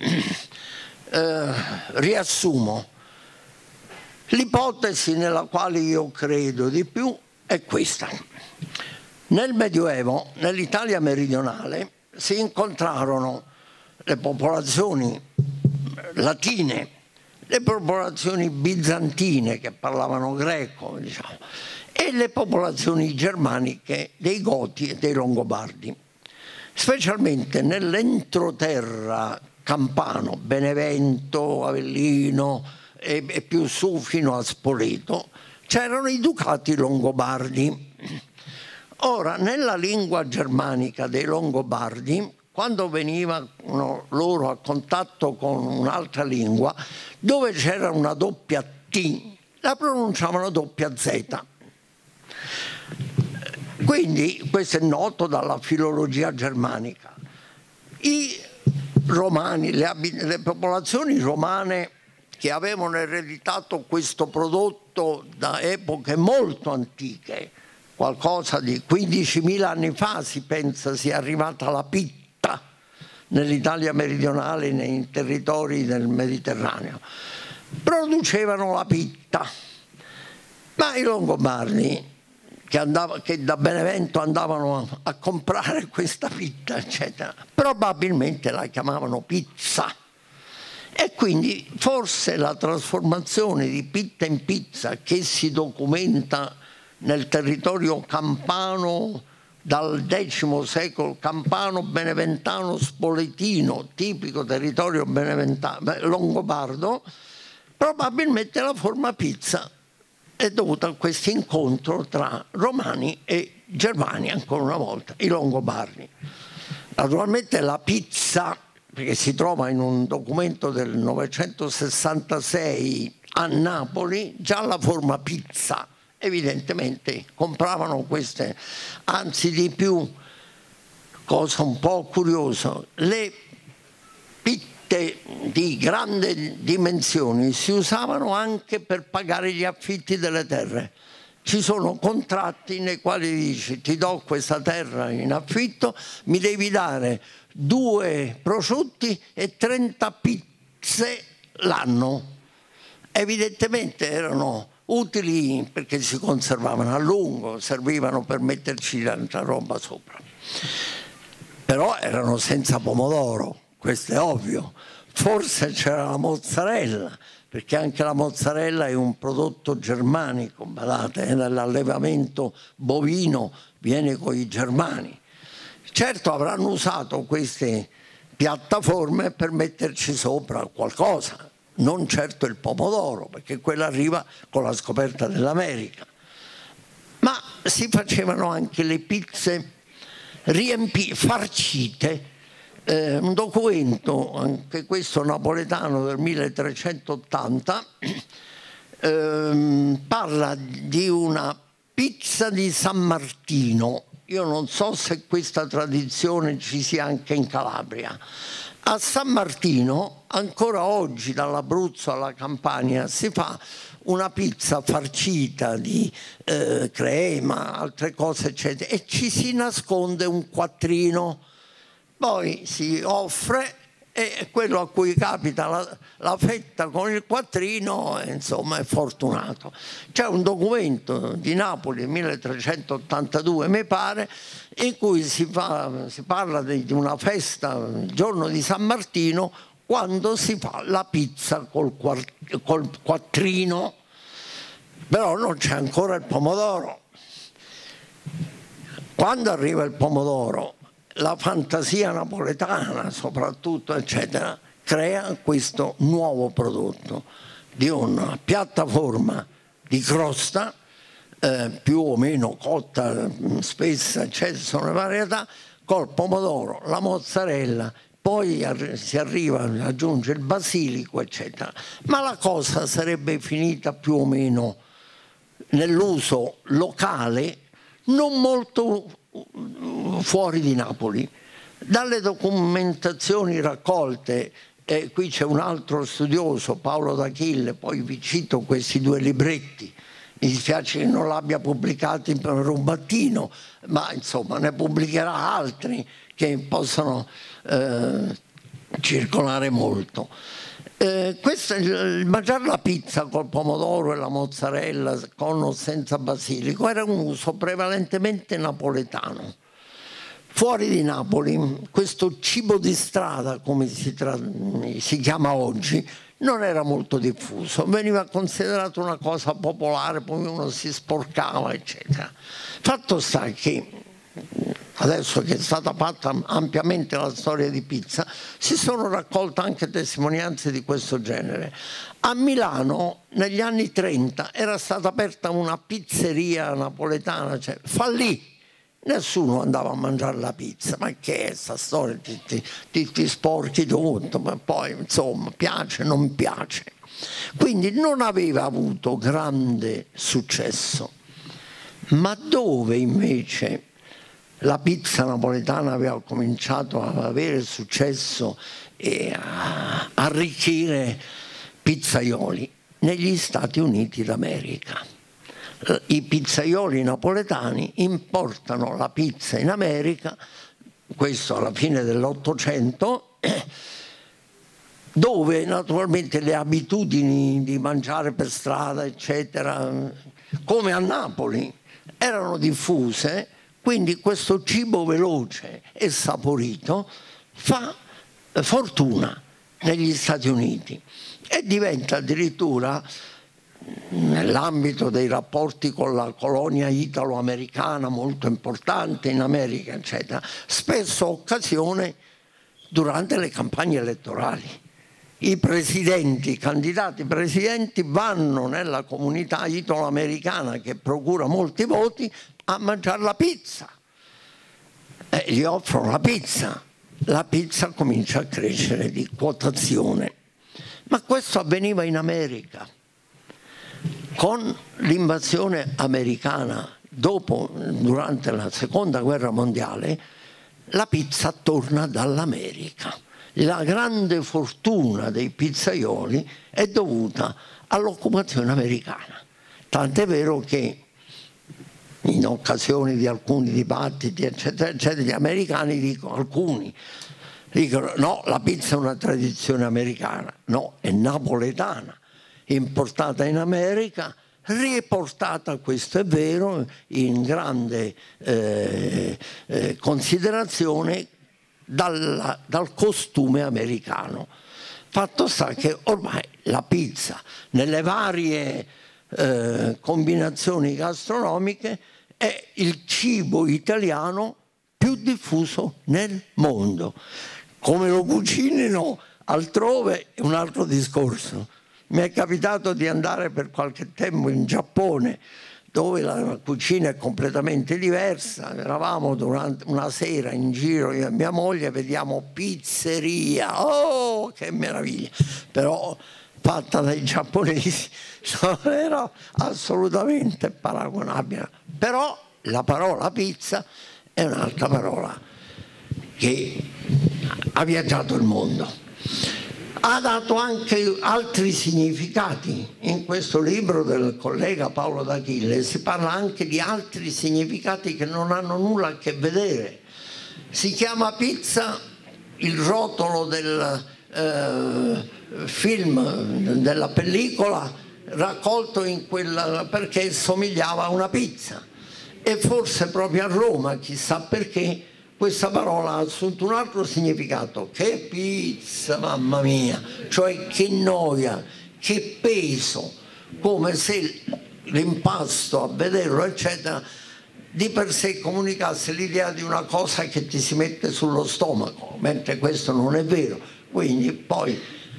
Riassumo. L'ipotesi nella quale io credo di più è questa. Nel Medioevo, nell'Italia meridionale, si incontrarono le popolazioni latine, le popolazioni bizantine che parlavano greco, diciamo, e le popolazioni germaniche dei Goti e dei Longobardi. Specialmente nell'entroterra campano, Benevento, Avellino e più su fino a Spoleto, c'erano i ducati longobardi. Ora, nella lingua germanica dei Longobardi, quando venivano loro a contatto con un'altra lingua, dove c'era una doppia T, la pronunciavano doppia Z. Quindi, questo è noto dalla filologia germanica. I romani, le popolazioni romane che avevano ereditato questo prodotto da epoche molto antiche, qualcosa di 15.000 anni fa si pensa sia arrivata la pitta nell'Italia meridionale, nei territori del Mediterraneo. Producevano la pitta, ma i Longobardi che da Benevento andavano a comprare questa pitta, eccetera, probabilmente la chiamavano pizza E quindi forse la trasformazione di pitta in pizza, che si documenta nel territorio campano dal X secolo, campano, beneventano, spoletino, tipico territorio longobardo, probabilmente la forma pizza è dovuta a questo incontro tra romani e germani, ancora una volta, i longobardi. Naturalmente la pizza, perché si trova in un documento del 966 a Napoli, già la forma pizza, evidentemente compravano queste, anzi di più, cosa un po' curiosa, le pitte di grandi dimensioni si usavano anche per pagare gli affitti delle terre. Ci sono contratti nei quali dici: ti do questa terra in affitto, mi devi dare 2 prosciutti e 30 pizze l'anno. Evidentemente erano utili perché si conservavano a lungo, servivano per metterci tanta roba sopra. Però erano senza pomodoro, questo è ovvio. Forse c'era la mozzarella, perché anche la mozzarella è un prodotto germanico, badate, l'allevamento bovino viene con i germani. Certo avranno usato queste piattaforme per metterci sopra qualcosa, non certo il pomodoro, perché quello arriva con la scoperta dell'America. Ma si facevano anche le pizze farcite. Un documento, anche questo napoletano del 1380, parla di una pizza di San Martino. Io non so se questa tradizione ci sia anche in Calabria. A San Martino, ancora oggi dall'Abruzzo alla Campania, si fa una pizza farcita di crema, altre cose eccetera, e ci si nasconde un quattrino. Poi si offre e quello a cui capita la fetta con il quattrino, insomma, è fortunato. C'è un documento di Napoli, 1382 mi pare, in cui si parla di una festa, il giorno di San Martino, quando si fa la pizza col quattrino. Però non c'è ancora il pomodoro. Quando arriva il pomodoro, la fantasia napoletana soprattutto eccetera crea questo nuovo prodotto di una piattaforma di crosta più o meno cotta, spessa, eccetera, sono le varietà, col pomodoro, la mozzarella, poi si arriva ad aggiungere il basilico eccetera, ma la cosa sarebbe finita più o meno nell'uso locale, non molto fuori di Napoli. Dalle documentazioni raccolte, qui c'è un altro studioso, Paolo D'Achille, poi vi cito questi 2 libretti, mi dispiace che non l'abbia pubblicati per Rubattino, ma insomma ne pubblicherà altri che possono circolare molto. Il mangiare la pizza col pomodoro e la mozzarella con o senza basilico era un uso prevalentemente napoletano. Fuori di Napoli questo cibo di strada, come si chiama oggi, non era molto diffuso, veniva considerato una cosa popolare, poi uno si sporcava eccetera. Fatto sta che adesso che è stata fatta ampiamente la storia di pizza, si sono raccolte anche testimonianze di questo genere. A Milano negli anni 30 era stata aperta una pizzeria napoletana, cioè fallì, nessuno andava a mangiare la pizza, ma che è questa storia, ti sporchi tutto, ma poi insomma piace, non piace. Quindi non aveva avuto grande successo. Ma dove invece la pizza napoletana aveva cominciato ad avere successo e a arricchire pizzaioli? Negli Stati Uniti d'America. I pizzaioli napoletani importano la pizza in America, questo alla fine dell'Ottocento, dove naturalmente le abitudini di mangiare per strada, eccetera, come a Napoli, erano diffuse. Quindi questo cibo veloce e saporito fa fortuna negli Stati Uniti e diventa addirittura, nell'ambito dei rapporti con la colonia italo-americana molto importante in America, eccetera, spesso occasione durante le campagne elettorali. I presidenti, i candidati presidenti vanno nella comunità italo-americana che procura molti voti a mangiare la pizza e gli offrono la pizza comincia a crescere di quotazione. Ma questo avveniva in America. Con l'invasione americana, durante la seconda guerra mondiale, la pizza torna dall'America. La grande fortuna dei pizzaioli è dovuta all'occupazione americana. Tant'è vero che in occasione di alcuni dibattiti, eccetera, eccetera, gli americani dicono no, la pizza è una tradizione americana, no, è napoletana, importata in America, riportata, questo è vero, in grande considerazione dal costume americano. Fatto sta che ormai la pizza, nelle varie combinazioni gastronomiche, è il cibo italiano più diffuso nel mondo. Come lo cucinino altrove è un altro discorso. Mi è capitato di andare per qualche tempo in Giappone, dove la cucina è completamente diversa. Eravamo durante una sera in giro io e mia moglie, vediamo pizzeria, oh che meraviglia, però fatta dai giapponesi non era assolutamente paragonabile. Però la parola pizza è un'altra parola che ha viaggiato il mondo. Ha dato anche altri significati. In questo libro del collega Paolo D'Achille si parla anche di altri significati che non hanno nulla a che vedere. Si chiama pizza il rotolo del film, della pellicola, raccolto in quella, perché somigliava a una pizza. E forse proprio a Roma, chissà perché, questa parola ha assunto un altro significato. Che pizza, mamma mia, cioè che noia, che peso, come se l'impasto, a vederlo eccetera, di per sé comunicasse l'idea di una cosa che ti si mette sullo stomaco, mentre questo non è vero. Quindi poi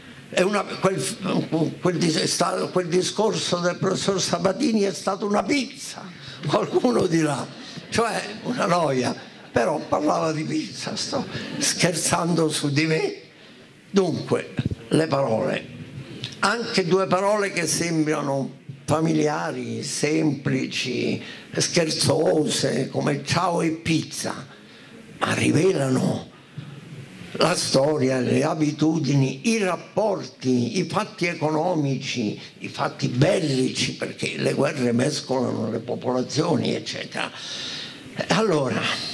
quel discorso del professor Sabatini è stato una pizza, qualcuno dirà, cioè una noia. Però parlava di pizza, sto scherzando su di me. Dunque, le parole, anche due parole che sembrano familiari, semplici, scherzose, come ciao e pizza, ma rivelano la storia, le abitudini, i rapporti, i fatti economici, i fatti bellici, perché le guerre mescolano le popolazioni, eccetera. Allora,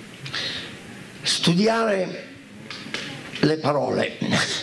studiare le parole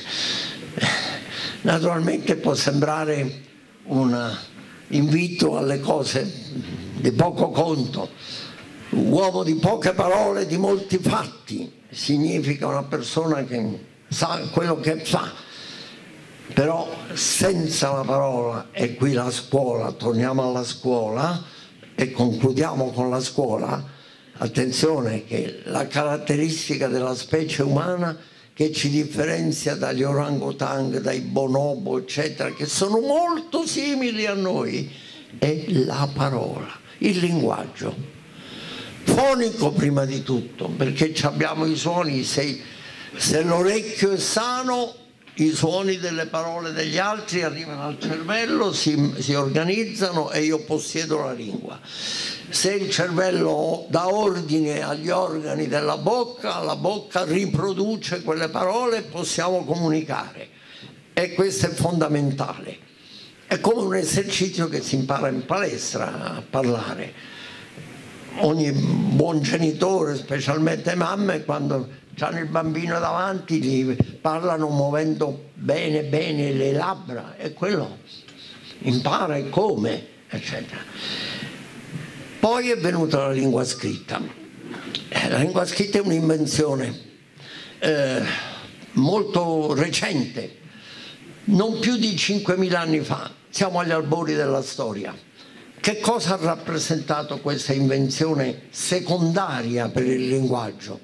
naturalmente può sembrare un invito alle cose di poco conto. Uomo di poche parole, di molti fatti, significa una persona che sa quello che fa. Però senza la parola, e qui la scuola, torniamo alla scuola e concludiamo con la scuola. Attenzione che la caratteristica della specie umana che ci differenzia dagli orangutang, dai bonobo, eccetera, che sono molto simili a noi, è la parola, il linguaggio. Fonico prima di tutto, perché abbiamo i suoni, se l'orecchio è sano, i suoni delle parole degli altri arrivano al cervello, si organizzano e io possiedo la lingua. Se il cervello dà ordine agli organi della bocca, la bocca riproduce quelle parole e possiamo comunicare. E questo è fondamentale. È come un esercizio che si impara in palestra a parlare. Ogni buon genitore, specialmente mamme, quando hanno il bambino davanti, gli parlano muovendo bene bene le labbra e quello impara e come, eccetera. Poi è venuta la lingua scritta. La lingua scritta è un'invenzione molto recente, non più di 5.000 anni fa, siamo agli albori della storia. Che cosa ha rappresentato questa invenzione secondaria per il linguaggio?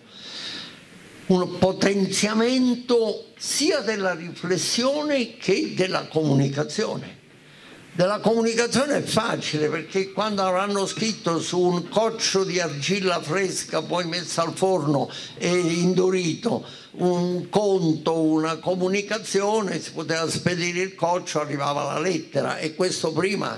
Un potenziamento sia della riflessione che della comunicazione. Della comunicazione è facile, perché quando avranno scritto su un coccio di argilla fresca poi messa al forno e indurito un conto, una comunicazione, si poteva spedire il coccio, arrivava la lettera, e questo prima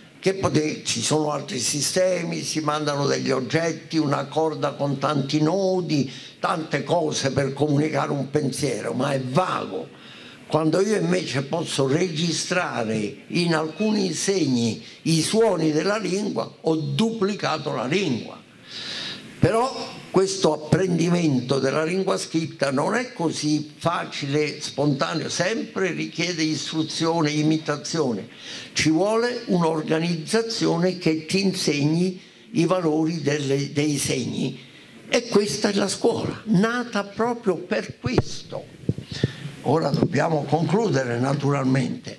che ci sono altri sistemi, si mandano degli oggetti, una corda con tanti nodi, tante cose per comunicare un pensiero, ma è vago. Quando io invece posso registrare in alcuni segni i suoni della lingua, ho duplicato la lingua. Però questo apprendimento della lingua scritta non è così facile, spontaneo, sempre richiede istruzione, imitazione. Ci vuole un'organizzazione che ti insegni i valori dei segni. E questa è la scuola, nata proprio per questo. Ora dobbiamo concludere, naturalmente,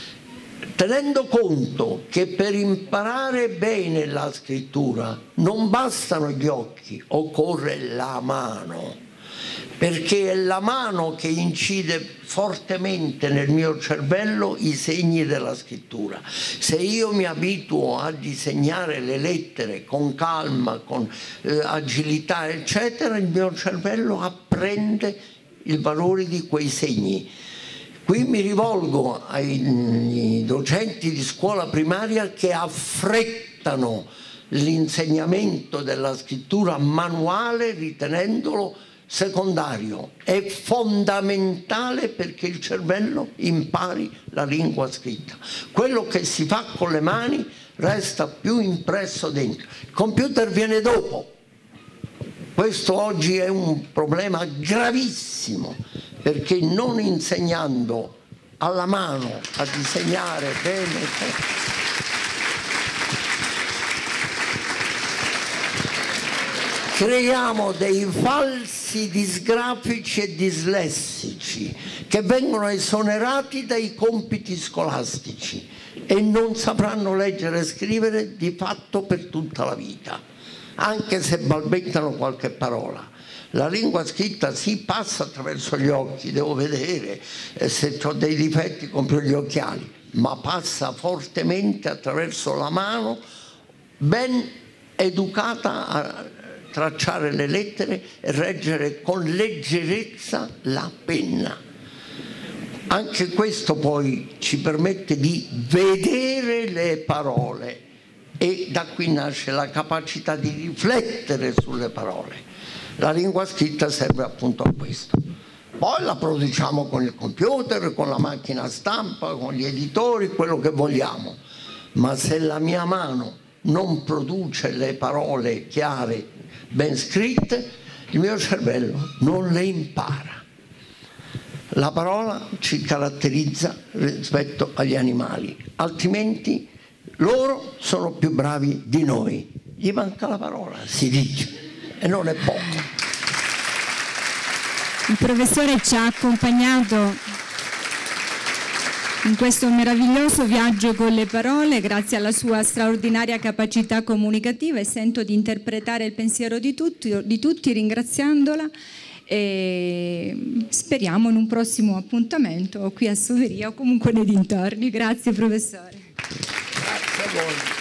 tenendo conto che per imparare bene la scrittura non bastano gli occhi, occorre la mano, perché è la mano che incide fortemente nel mio cervello i segni della scrittura. Se io mi abituo a disegnare le lettere con calma, con agilità, eccetera, il mio cervello apprende il valore di quei segni. Qui mi rivolgo ai docenti di scuola primaria che affrettano l'insegnamento della scrittura manuale ritenendolo secondario. È fondamentale perché il cervello impari la lingua scritta. Quello che si fa con le mani resta più impresso dentro. Il computer viene dopo. Questo oggi è un problema gravissimo, perché non insegnando alla mano a disegnare bene, creiamo dei falsi disgrafici e dislessici che vengono esonerati dai compiti scolastici e non sapranno leggere e scrivere di fatto per tutta la vita, anche se balbettano qualche parola. La lingua scritta si passa attraverso gli occhi, devo vedere, se ho dei difetti compro gli occhiali, ma passa fortemente attraverso la mano ben educata a tracciare le lettere e reggere con leggerezza la penna. Anche questo poi ci permette di vedere le parole e da qui nasce la capacità di riflettere sulle parole. La lingua scritta serve appunto a questo. Poi la produciamo con il computer, con la macchina stampa, con gli editori, quello che vogliamo. Ma se la mia mano non produce le parole chiare, ben scritte, il mio cervello non le impara. La parola ci caratterizza rispetto agli animali, altrimenti loro sono più bravi di noi. Gli manca la parola, si dice, e non è poco. Il professore ci ha accompagnato in questo meraviglioso viaggio con le parole grazie alla sua straordinaria capacità comunicativa, e sento di interpretare il pensiero di tutti ringraziandola, e speriamo in un prossimo appuntamento qui a Soveria o comunque nei dintorni. Grazie professore. Grazie a voi.